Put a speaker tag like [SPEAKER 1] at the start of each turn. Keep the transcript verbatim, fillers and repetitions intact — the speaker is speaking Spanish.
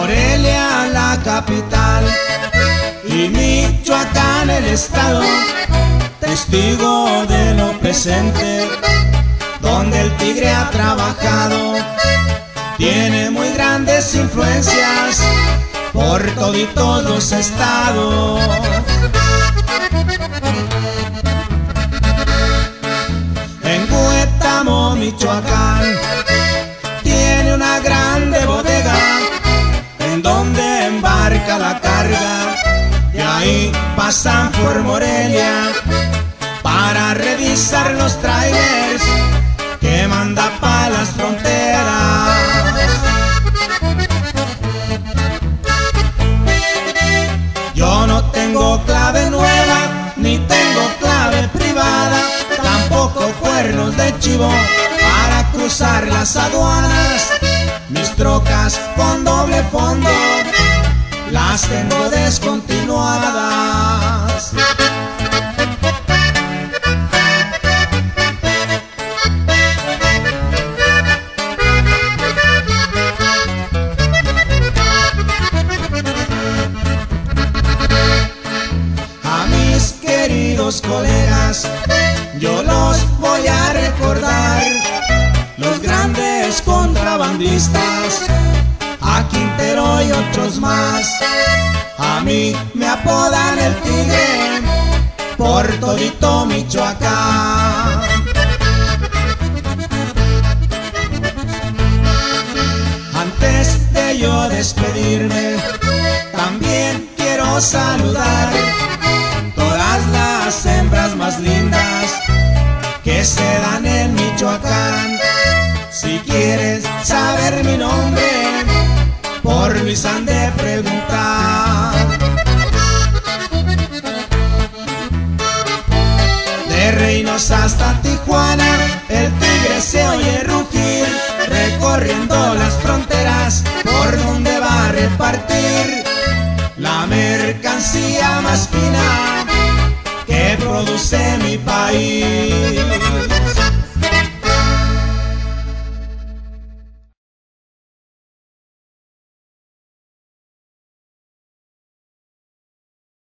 [SPEAKER 1] Morelia la capital y Michoacán el estado, testigo de lo presente, donde el tigre ha trabajado. Tiene muy grandes influencias por toditos los estados. En Huetamo, Michoacán, tiene una grande bodega en donde embarca la carga, y ahí pasan por Morelia para revisar los trailers que manda pa' las fronteras. Yo no tengo clave nueva, ni tengo clave privada, tampoco cuernos de chivo para cruzar las aduanas. Mis trocas con doble fondo las tengo descontinuadas. A mis queridos colegas yo los voy a recordar, los grandes contrabandistas, a Quintero y otros más. A mí me apodan el tigre por todito Michoacán. Antes de yo despedirme, también quiero saludar todas las hembras más lindas que se dan en Michoacán. Si quieres saber mi nombre, por Luis han de preguntar. De Reynosa hasta Tijuana, el tigre se oye rugir, recorriendo las fronteras por donde va a repartir la mercancía más fina que produce mi país.